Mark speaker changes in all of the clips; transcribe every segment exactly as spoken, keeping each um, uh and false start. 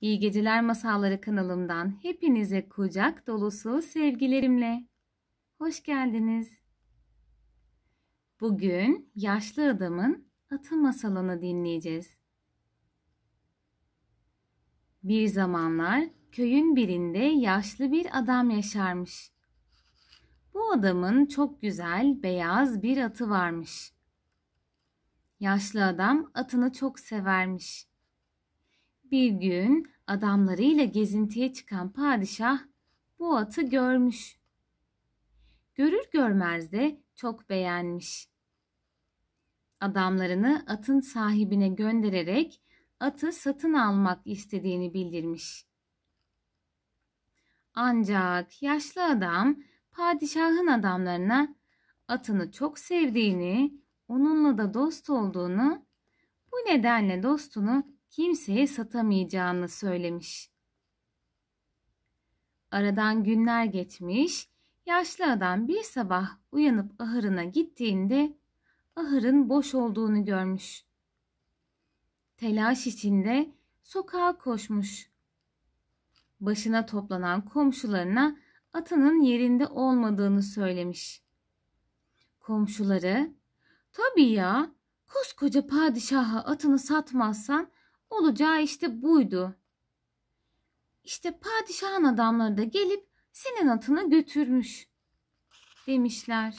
Speaker 1: İyi Geceler Masalları kanalımdan hepinize kucak dolusu sevgilerimle. Hoş geldiniz. Bugün yaşlı adamın atı masalını dinleyeceğiz. Bir zamanlar köyün birinde yaşlı bir adam yaşarmış. Bu adamın çok güzel beyaz bir atı varmış. Yaşlı adam atını çok severmiş. Bir gün adamlarıyla gezintiye çıkan padişah bu atı görmüş. Görür görmez de çok beğenmiş. Adamlarını atın sahibine göndererek atı satın almak istediğini bildirmiş. Ancak yaşlı adam padişahın adamlarına atını çok sevdiğini, onunla da dost olduğunu, bu nedenle dostunu kimseye satamayacağını söylemiş. Aradan günler geçmiş, yaşlı adam bir sabah uyanıp ahırına gittiğinde ahırın boş olduğunu görmüş. Telaş içinde sokağa koşmuş. Başına toplanan komşularına atının yerinde olmadığını söylemiş. Komşuları, "Tabii ya, koskoca padişaha atını satmazsan olacağı işte buydu. İşte padişahın adamları da gelip senin atını götürmüş," demişler.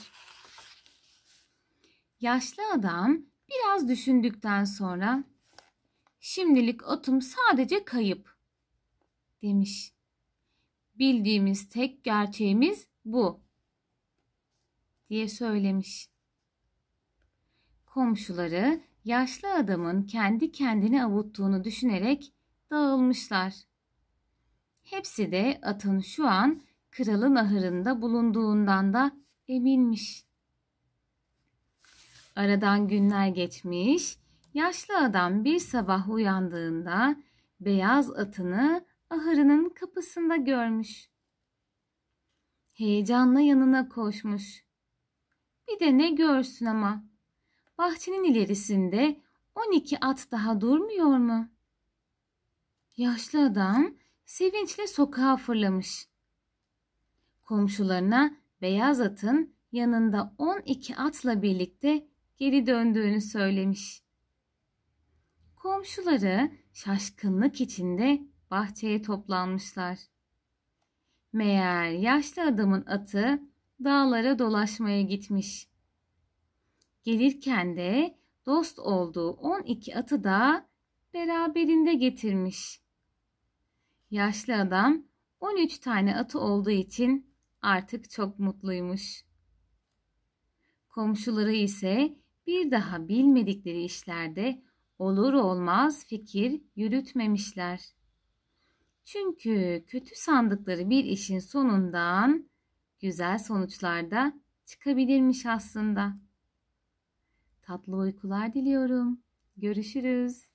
Speaker 1: Yaşlı adam biraz düşündükten sonra, "Şimdilik atım sadece kayıp," demiş. "Bildiğimiz tek gerçeğimiz bu," diye söylemiş. Komşuları yaşlı adamın kendi kendini avuttuğunu düşünerek dağılmışlar. Hepsi de atın şu an kralın ahırında bulunduğundan da eminmiş. Aradan günler geçmiş, yaşlı adam bir sabah uyandığında beyaz atını ahırının kapısında görmüş. Heyecanla yanına koşmuş. Bir de ne görsün ama, bahçenin ilerisinde on iki at daha durmuyor mu? Yaşlı adam sevinçle sokağa fırlamış. Komşularına beyaz atın yanında on iki atla birlikte geri döndüğünü söylemiş. Komşuları şaşkınlık içinde bahçeye toplanmışlar. Meğer yaşlı adamın atı dağlara dolaşmaya gitmiş. Gelirken de dost olduğu on iki atı da beraberinde getirmiş. Yaşlı adam on üç tane atı olduğu için artık çok mutluymuş. Komşuları ise bir daha bilmedikleri işlerde olur olmaz fikir yürütmemişler. Çünkü kötü sandıkları bir işin sonundan güzel sonuçlar da çıkabilirmiş aslında. Tatlı uykular diliyorum. Görüşürüz.